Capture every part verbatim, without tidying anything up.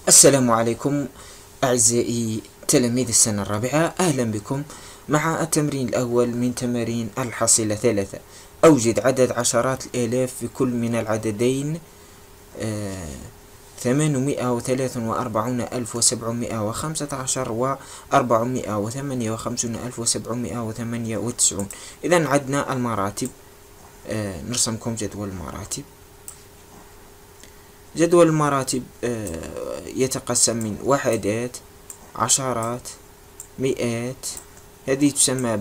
السلام عليكم أعزائي تلاميذ السنة الرابعة، أهلا بكم مع التمرين الأول من تمارين الحصيلة ثلاثة. أوجد عدد عشرات الآلاف في كل من العددين ثمانمائة وثلاثة وأربعون ألف وسبعمائة وخمسة عشر وأربعمائة وثمانية وخمسون ألف وسبعمائة وثمانية وتسعون. إذا عدنا المراتب. آه نرسمكم جدول المراتب. جدول المراتب يتقسم من وحدات، عشرات، مئات. هذه تسمى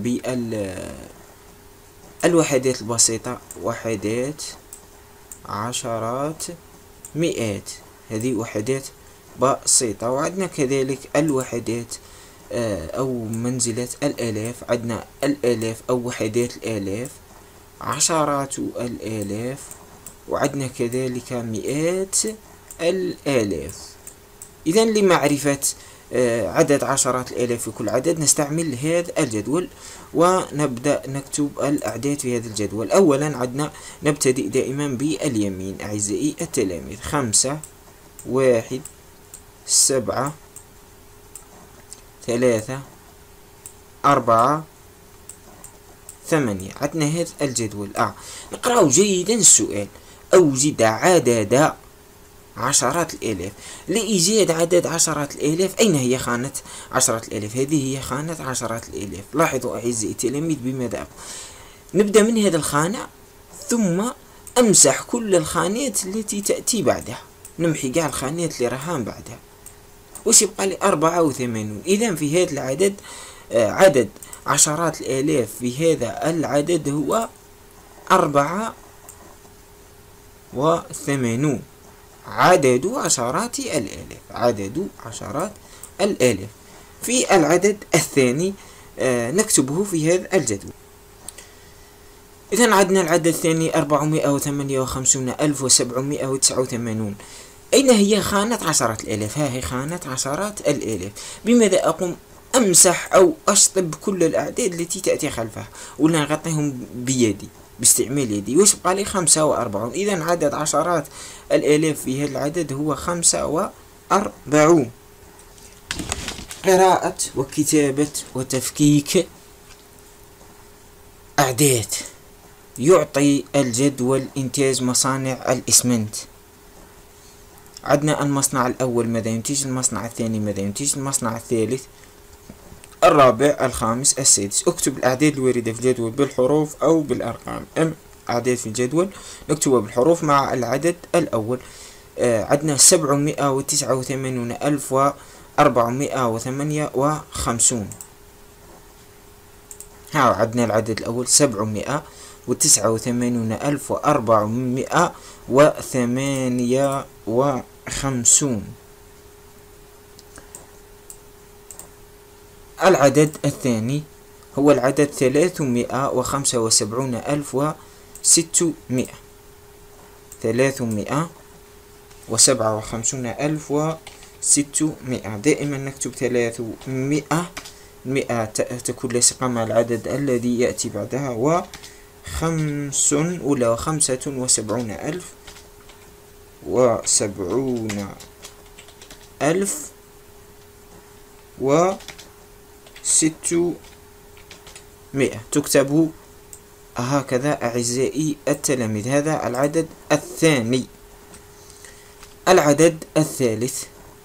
بالوحدات البسيطة، وحدات، عشرات، مئات. هذه وحدات بسيطة. وعندنا كذلك الوحدات أو منزلة الآلاف. عندنا الآلاف أو وحدات الآلاف، عشرات الآلاف، وعندنا كذلك مئات الآلاف. إذا لمعرفة عدد عشرات الآلاف في كل عدد نستعمل هذا الجدول، ونبدأ نكتب الأعداد في هذا الجدول. أولا عندنا نبتدئ دائما باليمين أعزائي التلاميذ. خمسة، واحد، سبعة، ثلاثة، أربعة، ثمانية. عندنا هذا الجدول. آه. نقرأ جيدا السؤال: أوجد عدد عشرات الآلاف. لإيجاد عدد عشرات الآلاف، أين هي خانة عشرات الآلاف؟ هذه هي خانة عشرات الآلاف. لاحظوا أعزائي التلاميذ بماذا أقول. نبدأ من هذه الخانة ثم أمسح كل الخانات التي تأتي بعدها، نمحي كاع الخانات اللي راها بعدها، وش يبقى لي؟ أربعة وثمانون. إذا في هذا العدد آه عدد عشرات الآلاف في هذا العدد هو أربعة وثمانون. عدد عشرات الآلاف، عدد عشرات الآلاف. في العدد الثاني آه نكتبه في هذا الجدول. إذن عندنا العدد الثاني أربعمائة وثمانية وخمسون ألف وسبعمائة وتسعة وثمانون. أين هي خانة عشرات الآلاف؟ ها هي خانة عشرات الآلاف. بماذا أقوم؟ أمسح أو أشطب كل الأعداد التي تأتي خلفها، ولا نغطيهم بيدي باستعمال يدي. وش بقى لي؟ خمسة وأربعون. إذا عدد عشرات الآلاف في هذا العدد هو خمسة وأربعون. قراءة وكتابة وتفكيك أعداد. يعطي الجدول إنتاج مصانع الإسمنت. عندنا المصنع الأول ماذا ينتج، المصنع الثاني ماذا ينتج، المصنع الثالث، الرابع، الخامس، السادس. اكتب الأعداد الواردة في الجدول بالحروف أو بالأرقام. أم أعداد في الجدول نكتبها بالحروف مع العدد الأول. آه عندنا سبعمائة وتسعة وثمانون ألف وأربعمائة وثمانية وخمسون. ها عندنا العدد الأول سبعمائة وتسعة وثمانون ألف وأربعمائة وثمانية وخمسون. العدد الثاني هو العدد ثلاثمائة وخمسة وسبعون ألف وستمائة. ثلاثمائة وسبعة وخمسون ألف وستمائة. دائما نكتب ثلاثمائة. مئة تكون لاصقة مع العدد الذي يأتي بعدها، وخمس ولا خمسة وسبعون ألف وسبعون ألف و ستمائة. تكتب هكذا أعزائي التلاميذ. هذا العدد الثاني. العدد الثالث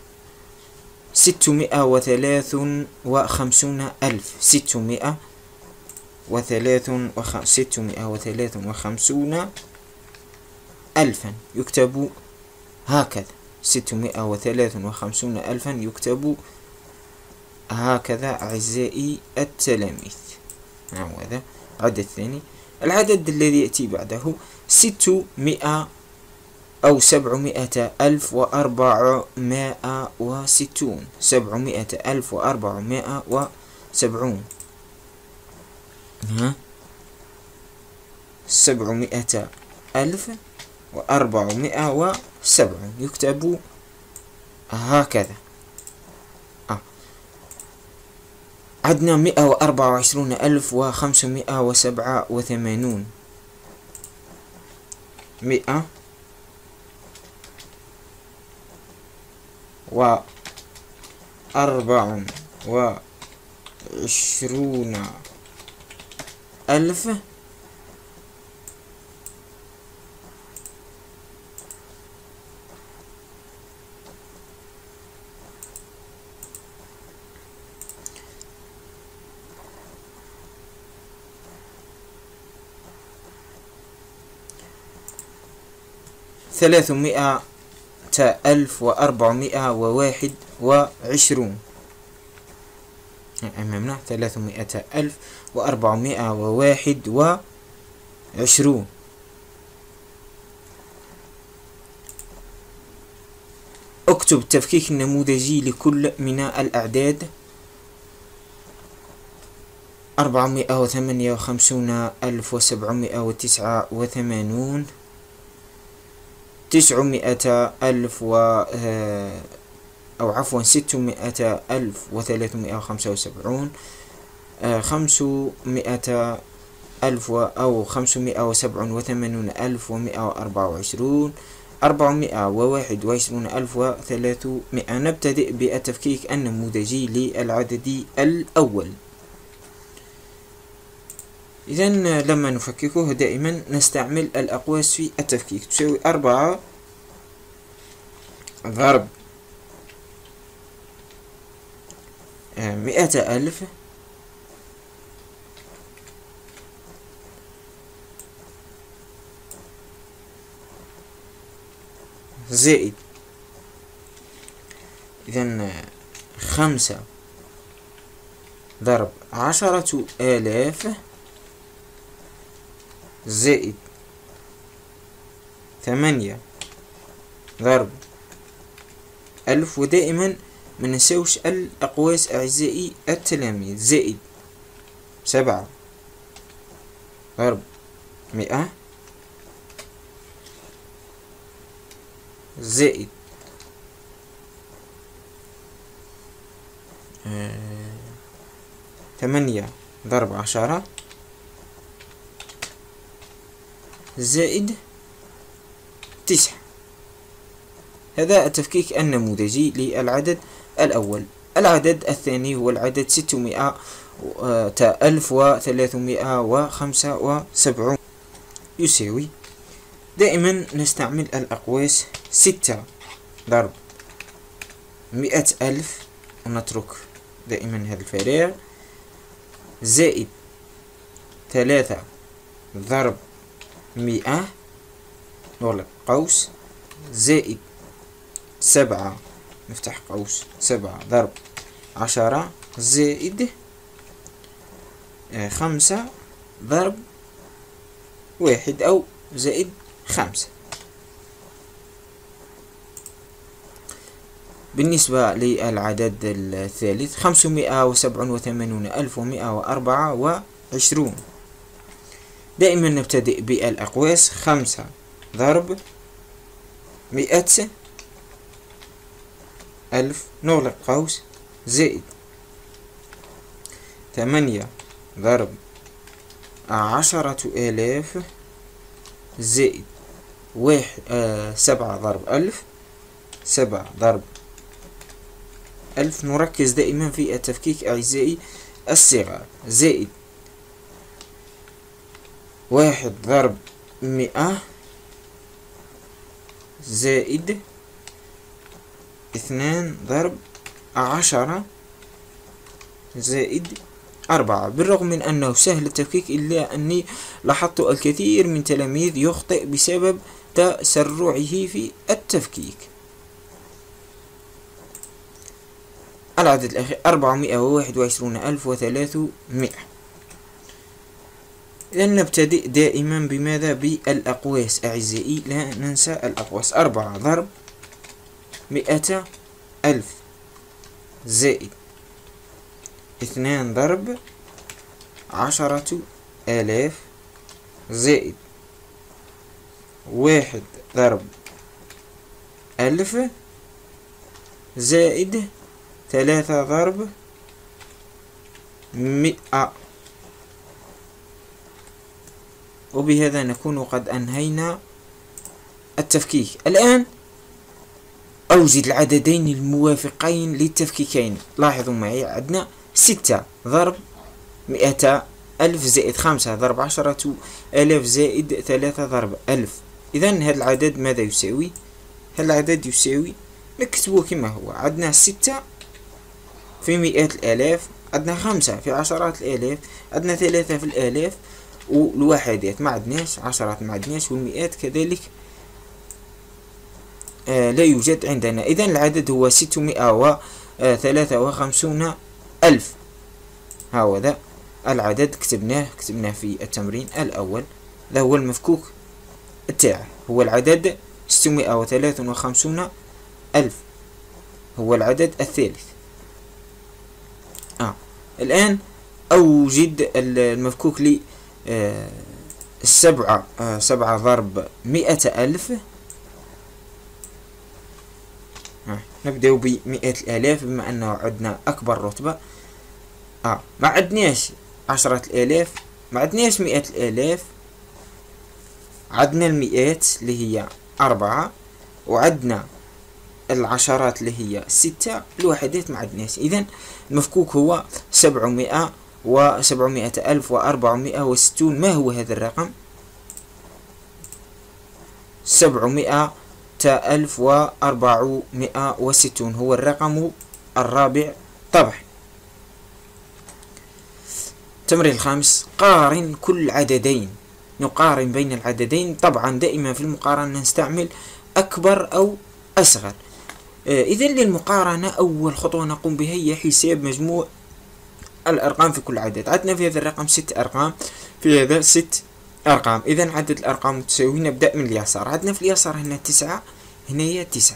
ستمائة وثلاث وخمسون ألف. ستمائة وثلاث وخ... ستمائة وثلاث وخمسون ألفا. يكتب هكذا. ستمائة وثلاث وخمسون ألفا يكتب هكذا أعزائي التلاميذ. هذا العدد الثاني. العدد الذي يأتي بعده ستمائة أو سبعمائة ألف وأربعمائة وستون. سبعمائة ألف وأربعمائة وسبعون. ها سبعمائة ألف وأربعمائة وسبعون يكتب هكذا. عندنا مئة وأربعة وعشرون ألف وخمسمائة وسبعة وثمانون. مئة وأربع وعشرون ألف ثلاثمائة ألف وأربعمائة وواحد وعشرون. أمامنا ثلاثمائة ألف وأربعمائة وواحد وعشرون. اكتب التفكيك النموذجي لكل من الأعداد: أربعمائة وثمانية وخمسون ألف وسبعمائة وتسعة وثمانون، تسعمائة ألف و أو عفوا ستمائة ألف وثلاثمائة وخمسة وسبعون، خمسمائة ألف أو خمسمائة وسبعة وثمانون ألف ومائة وأربعة وعشرون، أربعمائة وواحد وعشرون ألف وثلاثمائة. نبتدئ بالتفكيك النموذجي للعدد الأول. إذن لما نفككه دائما نستعمل الأقواس في التفكيك. تساوي أربعة ضرب مئة ألف زائد، إذن خمسة ضرب عشرة آلاف زائد ثمانية ضرب ألف. ودائما ما ننساوش الأقواس أعزائي التلاميذ: زائد سبعة ضرب مئة زائد ثمانية ضرب عشرة زائد تسعة. هذا التفكيك النموذجي للعدد الأول. العدد الثاني هو العدد ستمائة ألف وثلاثمائة وخمسة وسبعون، يساوي، دائما نستعمل الأقواس: ستة ضرب مئة ألف ونترك دائما هذا الفراغ، زائد ثلاثة ضرب مئة نغلق قوس، زائد سبعة نفتح قوس، سبعة ضرب عشرة زائد خمسة ضرب واحد أو زائد خمسة. بالنسبة للعدد الثالث: خمسمائة وسبعة وثمانون ألف ومائة وأربعة وعشرون. دائما نبتدئ بالأقواس: خمسة ضرب مئة ألف نغلق قوس، زائد ثمانية ضرب عشرة آلاف زائد واحد آه سبعة ضرب ألف، سبعة ضرب ألف. نركز دائما في التفكيك أعزائي الصغار: زائد واحد ضرب مئة زائد اثنان ضرب عشرة زائد أربعة. بالرغم من أنه سهل التفكيك إلا أني لاحظت الكثير من تلاميذ يخطئ بسبب تسرعه في التفكيك. العدد الأخير: أربعمائة وواحد وعشرون ألف وثلاثمائة. إذن نبتدئ دائما بماذا؟ بالأقواس أعزائي، لا ننسى الأقواس: أربعة ضرب مئة ألف زائد اثنان ضرب عشرة آلاف زائد واحد ضرب ألف زائد ثلاثة ضرب مئة. وبهذا نكون قد أنهينا التفكيك. الآن أوجد العددين الموافقين للتفكيكين. لاحظوا معي، عندنا ستة ضرب مئة ألف زائد خمسة ضرب عشرة آلاف زائد ثلاثة ضرب ألف. إذن هذا العدد ماذا يساوي؟ هذا العدد يساوي، نكتبه كما هو، عندنا ستة في مئات الآلاف، عندنا خمسة في عشرات الآلاف، عندنا ثلاثة في الآلاف، والوحدات ما عندناش، عشرات ما عندناش، والمئات كذلك آه لا يوجد عندنا. إذن العدد هو ستمائة وثلاثة وخمسون ألف. هذا العدد كتبناه كتبناه في التمرين الأول. هذا هو المفكوك تاعه، هو العدد ستمائة وثلاثة وخمسون ألف، هو العدد الثالث. آه. الآن أوجد المفكوك ل آه السبعة آه سبعة ضرب مئة ألف. آه. نبدأ بمئة الآلاف بما أنه عندنا أكبر رتبة. آه. ما عدناش عشرة الآلاف، ما عدناش مئة الآلاف، عدنا المئات اللي هي أربعة، وعدنا العشرات اللي هي ستة، الوحدات ما عدناش. إذن المفكوك هو سبعمائة وسبعمائة ألف وأربعمائة وستون. ما هو هذا الرقم؟ سبعمائة ألف وأربعمائة وستون هو الرقم الرابع طبعا. التمرين الخامس، قارن كل عددين. نقارن بين العددين. طبعا دائما في المقارنة نستعمل أكبر أو أصغر. آه إذا للمقارنة أول خطوة نقوم بها هي حساب مجموع الأرقام في كل عدد. عندنا في هذا الرقم ست أرقام، في هذا ست أرقام. إذا عدد الأرقام متساوي. نبدأ من اليسار. عندنا في اليسار هنا تسعة، هنا هي تسعة،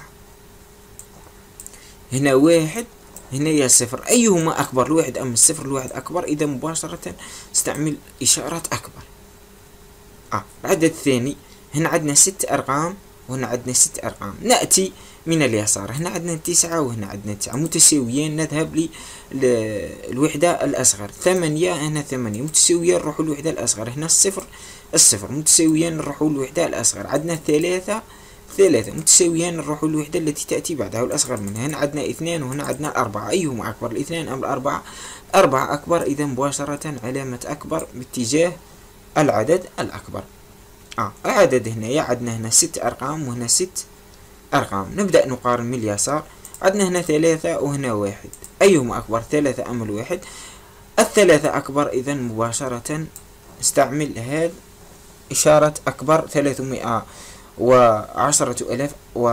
هنا واحد، هنا هي صفر. أيهما أكبر، الواحد أم الصفر؟ الواحد أكبر، إذا مباشرة نستعمل إشارة أكبر. آه. العدد الثاني، هنا عندنا ست أرقام وهنا عندنا ست أرقام. نأتي من اليسار، هنا عندنا تسعة وهنا عندنا تسعة متساويين، نذهب للوحدة الأصغر. ثمانية، هنا ثمانية متساويين، نروح الوحدة الأصغر. هنا الصفر، الصفر متساويين، نروح الوحدة الأصغر. عندنا ثلاثة، ثلاثة متساويين، نروح الوحدة التي تأتي بعدها والأصغر منها. هنا عندنا اثنان وهنا عندنا أربعة. أيهما أكبر، الاثنان أم الأربعة؟ أربعة أكبر. إذا مباشرة علامة أكبر باتجاه العدد الأكبر. آه. العدد هنا عندنا هنا ست أرقام وهنا ست أرقام. نبدأ نقارن من اليسار. عندنا هنا ثلاثة وهنا واحد. أيهما أكبر، ثلاثة أم الواحد؟ الثلاثة أكبر. إذا مباشرة نستعمل هذه إشارة أكبر. ثلاثمائة وعشرة آلاف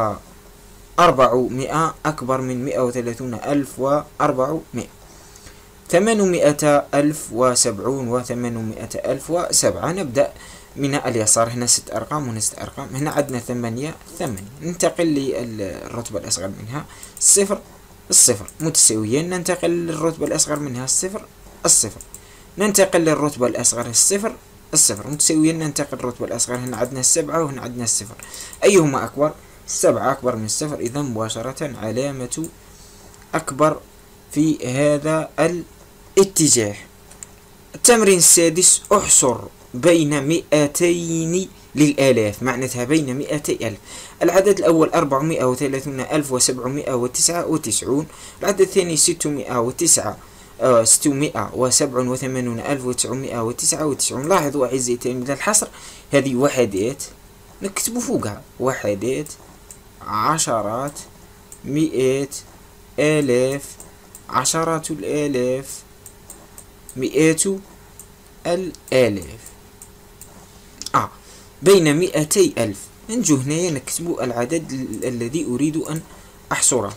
وأربعمائة أكبر من مائة وثلاثون ألف وأربعمائة. ثمانمائة ألف وسبعون وثمانمائة ألف وسبعة. نبدأ من اليسار. هنا ست أرقام وهنا ست أرقام. هنا عندنا ثمانية، ثمانية. ننتقل للرتبة الأصغر منها. الصفر، الصفر متساويين. ننتقل للرتبة الأصغر منها. الصفر، الصفر. ننتقل للرتبة الأصغر. الصفر، الصفر متساويين. ننتقل للرتبة الأصغر. هنا عندنا السبعة وهنا عندنا الصفر. أيهما أكبر؟ السبعة أكبر من الصفر. إذا مباشرة علامة أكبر في هذا الاتجاه. التمرين السادس، احصر بين مئتين للآلاف. معناتها بين مئتي ألف. العدد الأول أربعمائة وثلاثون ألف وسبعمائة وتسعة وتسعون. العدد الثاني ستمائة وتسعة ستمائة وسبعة وثمانون ألف وتسعمائة وتسعة وتسعون. لاحظوا أعزائي التلاميذ الحصر، هذه وحدات نكتب فوقها وحدات، عشرات، مئات، آلاف، عشرات الآلاف، مئات الآلاف. آه. بين مئتي ألف. نجو هنا نكتب العدد الذي أريد أن أحصره.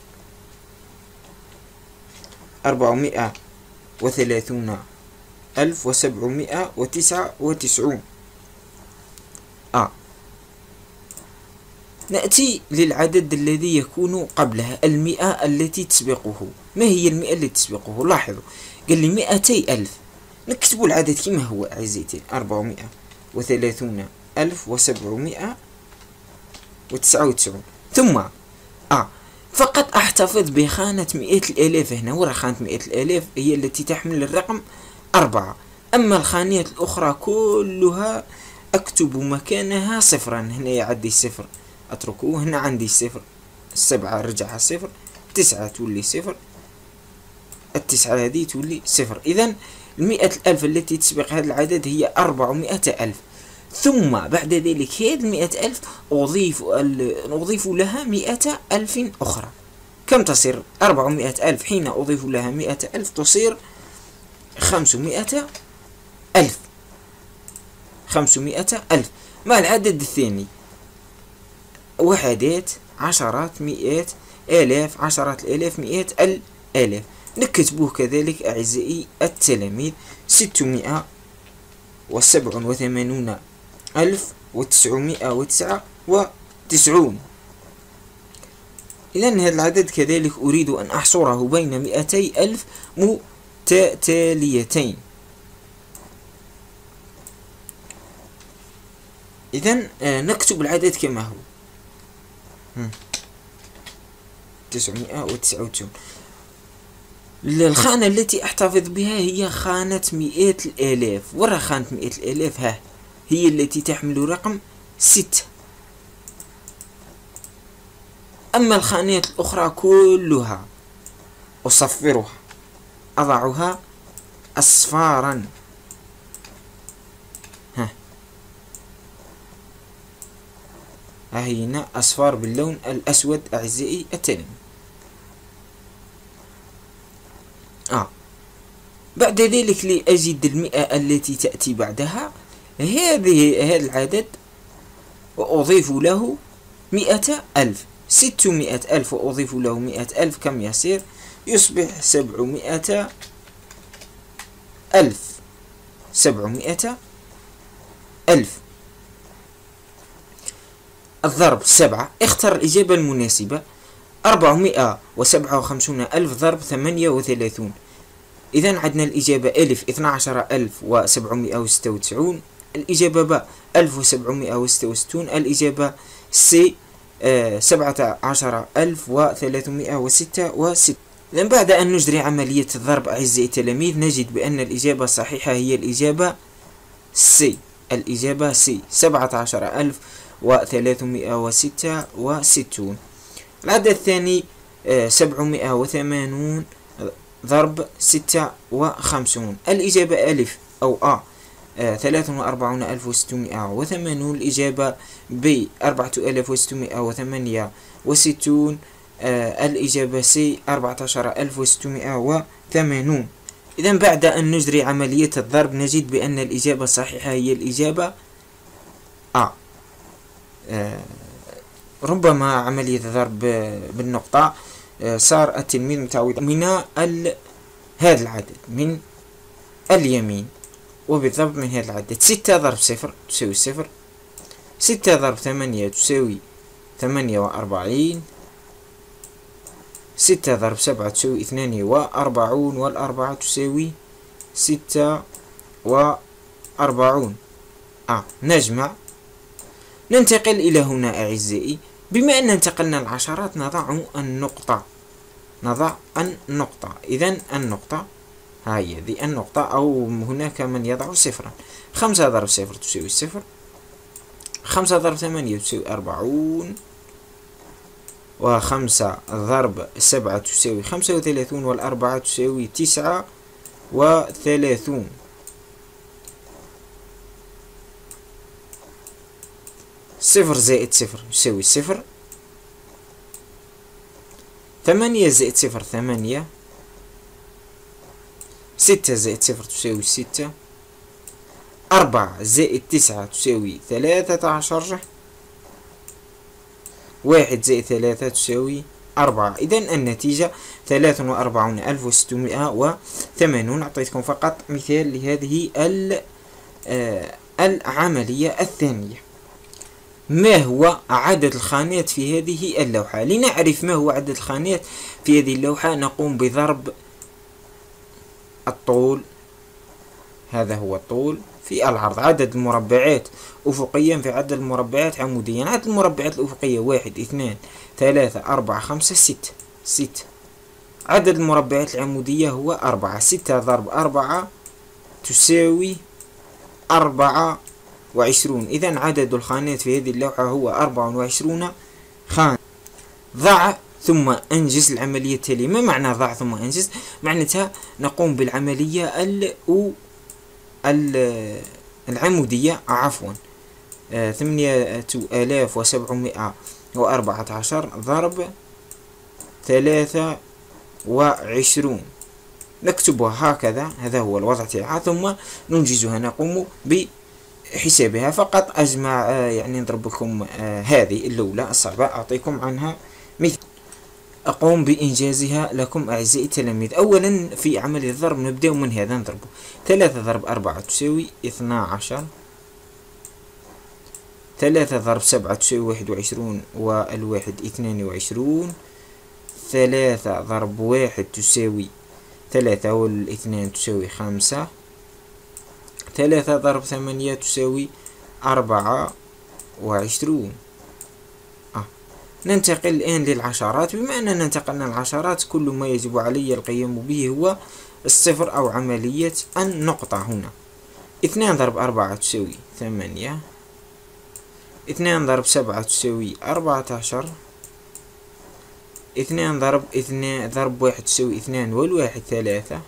أربعمائة وثلاثون ألف وسبعمائة وتسعة وتسعون. آه. نأتي للعدد الذي يكون قبلها، المئة التي تسبقه. ما هي المئة التي تسبقه؟ لاحظوا قال لي مئتي ألف. نكتب العدد كما هو أعزائي، أربعمائة وثلاثون ألف وسبعمائة وتسعة وتسعون. ثم آه فقط أحتفظ بخانة مئة الآلاف هنا، ورا خانة مئة الآلاف هي التي تحمل الرقم أربعة. أما الخانات الأخرى كلها أكتب مكانها صفرا. هنا عندي صفر أتركوه، هنا عندي صفر السبعة رجع صفر، تسعة تولي صفر، التسعة هذه تولي صفر. إذا المئة الألف التي تسبق هذا العدد هي أربعمائة ألف. ثم بعد ذلك هذه المئة ألف أضيف نضيف لها مئة ألف أخرى. كم تصير؟ أربعمائة ألف حين أضيف لها مئة ألف تصير خمسمائة ألف. خمسمائة ألف مع العدد الثاني وحدات، عشرات، مئات، آلاف، عشرات الآلاف، مئات الآلاف. نكتبوه كذلك أعزائي التلاميذ ستمائة وسبعة وثمانون ألف وتسعمائة وتسعة وتسعون. إذن هذا العدد كذلك أريد أن أحصره بين مئتي ألف متتاليتين. إذن نكتب العدد كما هو تسعمائة وتسعة وتسعون. الخانة التي أحتفظ بها هي خانة مئات الآلاف. ورا خانة مئات الآلاف ها هي التي تحمل رقم ستة. أما الخانات الأخرى كلها أصفرها، أضعها أصفارا. ها ها هنا أصفار باللون الأسود أعزائي التلاميذ. آه. بعد ذلك لأجد المئة التي تأتي بعدها هذه هذا العدد وأضيف له مئة ألف. ستمائة ألف وأضيف له مئة ألف كم يصير؟ يصبح سبعمائة ألف. سبعمائة ألف. الضرب سبعة. اختر الإجابة المناسبة. أربعمائة وسبعة وخمسون ألف ضرب ثمانية وثلاثون. إذن عندنا الإجابة ألف اثنا عشر ألف وسبعمائة وستة وتسعون، الإجابة ب ألف وسبعمائة وستة وستون، الإجابة سي سبعة عشر ألف وثلاثمائة وستة وستين. إذن بعد أن نجري عملية الضرب أعزائي التلاميذ نجد بأن الإجابة الصحيحة هي الإجابة سي. الإجابة سي سبعة عشر ألف وثلاثمائة وستة وستون. العدد الثاني سبعمائة وثمانون ضرب ستة وخمسون. الإجابة ألف أو أ ثلاثة وأربعون ألف وستمائة وثمانون، الإجابة ب أربعة آلاف وستمائة وثمانية وستون، الإجابة سي أربعة عشر ألف وستمائة وثمانون. إذن بعد أن نجري عملية الضرب نجد بأن الإجابة الصحيحة هي الإجابة أ. ربما عملية الضرب بالنقطة صار التلميذ متعود من هذا العدد من اليمين، وبالضبط من هذا العدد. ستة ضرب صفر تساوي صفر، ستة ضرب ثمانية تساوي ثمانية وأربعين، ستة ضرب سبعة تساوي اثنان وأربعون، والأربعة تساوي ستة وأربعون. آه نجمع. ننتقل إلى هنا أعزائي. بما أن انتقلنا العشرات نضع النقطة، نضع النقطة. إذن النقطة هاي هذه النقطة، أو هناك من يضع صفرا. خمسة ضرب صفر تساوي صفر، خمسة ضرب ثمانية تساوي أربعون، وخمسة ضرب سبعة تساوي خمسة وثلاثون، والأربعة تساوي تسعة وثلاثون. صفر زائد صفر يساوي صفر، ثمانية زائد صفر ثمانية، ستة زائد صفر تساوي ستة، أربعة زائد تسعة تساوي ثلاثة عشر، واحد زائد ثلاثة تساوي أربعة. إذن النتيجة ثلاثة وأربعون ألف وستمائة وثمانون. أعطيتكم فقط مثال لهذه العملية الثانية. ما هو عدد الخانات في هذه اللوحة؟ لنعرف ما هو عدد الخانات في هذه اللوحة نقوم بضرب الطول، هذا هو الطول، في العرض. عدد المربعات أفقيا في عدد المربعات عموديا. عدد المربعات الأفقية واحد اثنان ثلاثة أربعة خمسة ستة، ستة. عدد المربعات العمودية هو أربعة. ستة ضرب أربعة تساوي أربعة وعشرون. إذن عدد الخانات في هذه اللوحة هو أربعة وعشرون خانة. ضع ثم أنجز العملية التالية. ما معنى ضع ثم أنجز؟ معناتها نقوم بالعملية ال العمودية عفوا ثمانية آلاف وسبعمائة وأربعة عشر ضرب ثلاثة وعشرون، نكتبها هكذا، هذا هو الوضع تاعها، ثم ننجزها، نقوم بحسابها. فقط أجمع يعني نضرب لكم هذه الأولى الصعبة، أعطيكم عنها مثال أقوم بإنجازها لكم أعزائي التلاميذ. أولا في عملية الضرب نبدأ من هذا، نضربه ثلاثة ضرب أربعة تساوي اثنا عشر، ثلاثة ضرب سبعة تساوي واحد وعشرون والواحد اثنان وعشرون، ثلاثة ضرب واحد تساوي ثلاثة والاثنان تساوي خمسة، ثلاثة ضرب ثمانية تساوي أربعة وعشرون. آه. ننتقل الآن للعشرات. بما أننا انتقلنا العشرات كل ما يجب علي القيام به هو الصفر أو عملية النقطة. هنا اثنان ضرب أربعة تساوي ثمانية، اثنان ضرب سبعة تساوي أربعة عشر، اثنان ضرب اثنان ضرب واحد تساوي اثنان والواحد ثلاثة،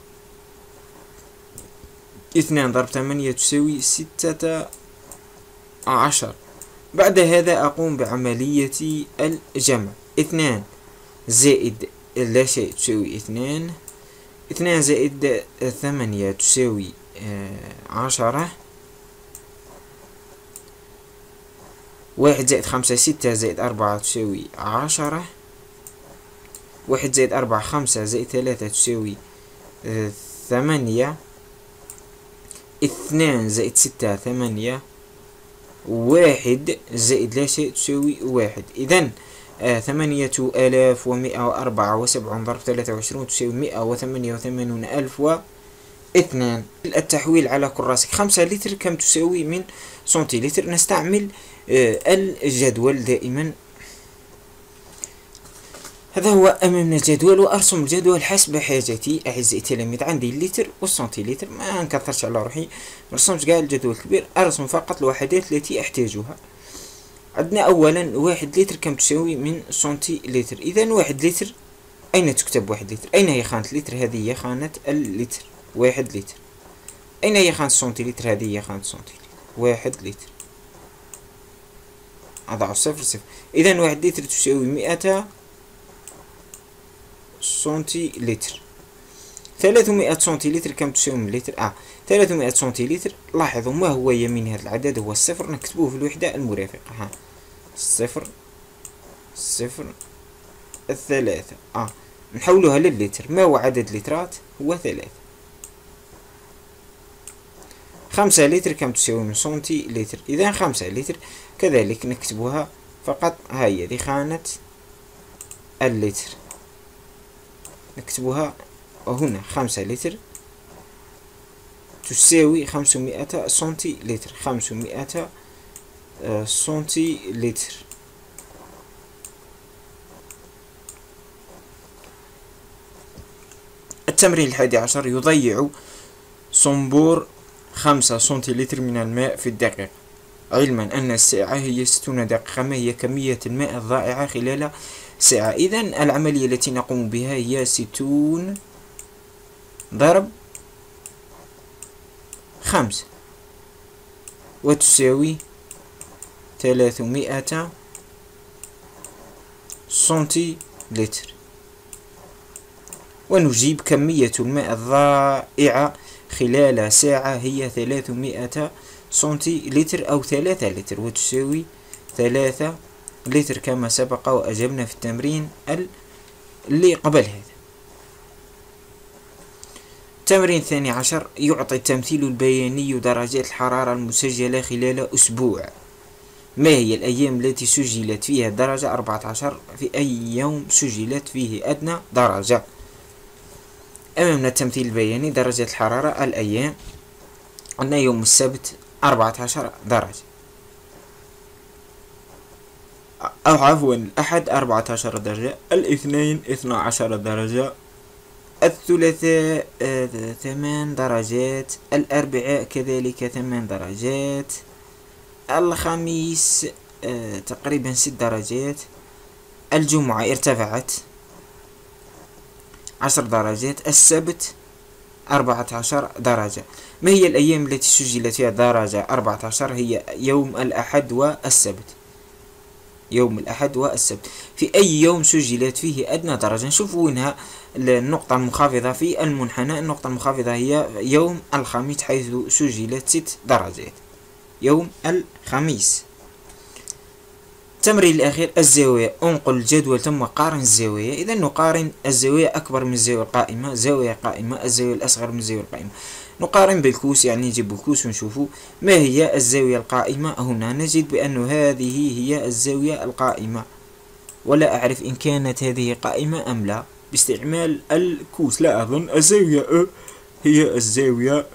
اثنان ضرب ثمانية تساوي ستة عشر. بعد هذا أقوم بعملية الجمع، اثنان زائد لا شيء تساوي اثنان، اثنان زائد ثمانية تساوي عشرة، واحد زائد خمسة ستة زائد أربعة تساوي عشرة، واحد زائد أربعة خمسة زائد ثلاثة تساوي ثمانية، اثنان زائد ستة ثمانية، واحد زائد لا شيء تساوي واحد. إذن آه ثمانية آلاف ومائة وأربعة وسبعون ضرب ثلاثة وعشرون تساوي مائة وثمانية وثمانون ألف واثنان. التحويل على كراسك، خمسة لتر كم تساوي من سنتيلتر؟ نستعمل آه الجدول دائما. هذا هو أمامنا الجدول، وأرسم الجدول حسب حاجتي أعزائي التلاميذ. عندي اللتر والسنتيلتر، ما نكثرش على روحي، مرسمش قاع الجدول كبير، أرسم فقط الوحدات التي أحتاجها. عندنا أولا واحد لتر كم تساوي من سنتيلتر. إذا واحد لتر أين تكتب؟ واحد لتر أين هي خانة اللتر؟ هذه هي خانة اللتر، واحد لتر. أين هي خانة السنتيلتر؟ هذه هي خانة السنتيلتر، واحد لتر. أضع صفر صفر. إذا واحد لتر تساوي مئة سنتيلتر. ثلاثمائة سنتيلتر كم تساوي من لتر؟ آه ثلاثمائة سنتيلتر. لاحظوا ما هو يمين هذا العدد هو الصفر، نكتبوه في الوحدة المرافقة. ها صفر صفر الثلاثة. آه نحولها لللتر. ما هو عدد لترات؟ هو ثلاثة. خمسة لتر كم تساوي من سنتيلتر؟ إذا خمسة لتر كذلك نكتبها فقط، هاي هذه خانة اللتر، نكتبها هنا. خمسة لتر تساوي خمسمائة سنتيلتر، خمسمائة سنتيلتر. التمرين الحادي عشر، يضيع صنبور خمسة سنتيلتر من الماء في الدقيقة، علما أن الساعة هي ستون دقيقة. ما هي كمية الماء الضائعة خلال ساعة؟ إذن العملية التي نقوم بها هي ستون ضرب خمسة وتساوي ثلاثمائة سنتيلتر، ونجيب كمية الماء الضائعة خلال ساعة هي ثلاثمائة سنتيلتر أو ثلاثة لتر، وتساوي ثلاثة لتر كما سبق وأجبنا في التمرين اللي قبل هذا. التمرين الثاني عشر، يعطي التمثيل البياني درجات الحرارة المسجلة خلال أسبوع. ما هي الأيام التي سجلت فيها الدرجة أربعة عشر؟ في أي يوم سجلت فيه أدنى درجة؟ أمامنا التمثيل البياني درجة الحرارة الأيام. عندنا يوم السبت أربعة عشر درجة، أو عفوا الأحد أربعة عشر درجة، الاثنين اثنا عشر درجة، الثلاثاء ثمان درجات، الأربعاء كذلك ثمان درجات، الخميس تقريبا ست درجات، الجمعة ارتفعت عشر درجات، السبت أربعة عشر درجة. ما هي الأيام التي سجلت فيها درجة أربعة عشر؟ هي يوم الأحد والسبت، يوم الأحد والسبت. في أي يوم سجلت فيه أدنى درجة؟ نشوف وينها النقطة المنخفضة في المنحنى. النقطة المنخفضة هي يوم الخميس حيث سجلت ست درجات، يوم الخميس. التمرين الأخير الزاوية، انقل الجدول ثم قارن الزاوية. إذا نقارن الزاوية أكبر من الزاوية القائمة، زاوية قائمة، الزاوية الأصغر من الزاوية القائمة. نقارن بالكوس، يعني نجيب الكوس ونشوفوا ما هي الزاوية القائمة. هنا نجد بأن هذه هي الزاوية القائمة، ولا أعرف إن كانت هذه قائمة أم لا باستعمال الكوس. لا أظن. الزاوية أ هي الزاوية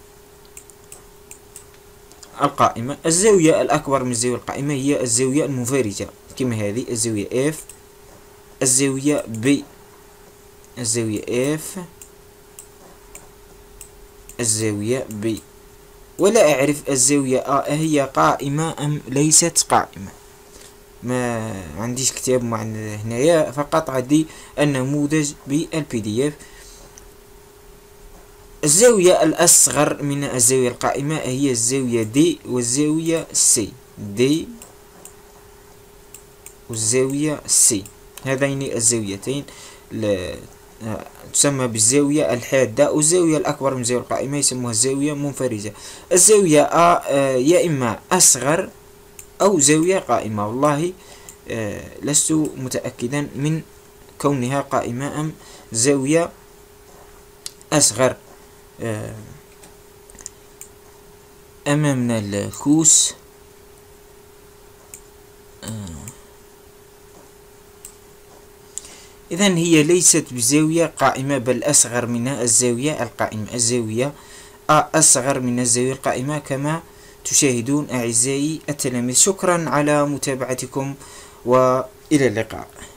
القائمة. الزاوية الأكبر من الزاوية القائمة هي الزاوية المنفرجة، كما هذه الزاوية F، الزاوية B، الزاوية F، الزاوية B. ولا أعرف الزاوية A هي قائمة أم ليست قائمة. ما عنديش كتاب معنا هنايا، فقط عندي النموذج بالبي دي اف. الزاوية الأصغر من الزاوية القائمة هي الزاوية دي والزاوية سي، دي والزاوية سي. هذين الزاويتين تسمى بالزاوية الحادة، والزاوية الأكبر من الزاوية القائمة يسموها الزاوية منفرجة. الزاوية A يا إما أصغر أو زاوية قائمة، والله لست متأكدا من كونها قائمة أم زاوية أصغر. أمامنا الكوس. إذن هي ليست بزاوية قائمة بل أصغر من الزاوية القائمة. الزاوية A أصغر من الزاوية القائمة كما تشاهدون أعزائي التلاميذ. شكرا على متابعتكم وإلى اللقاء.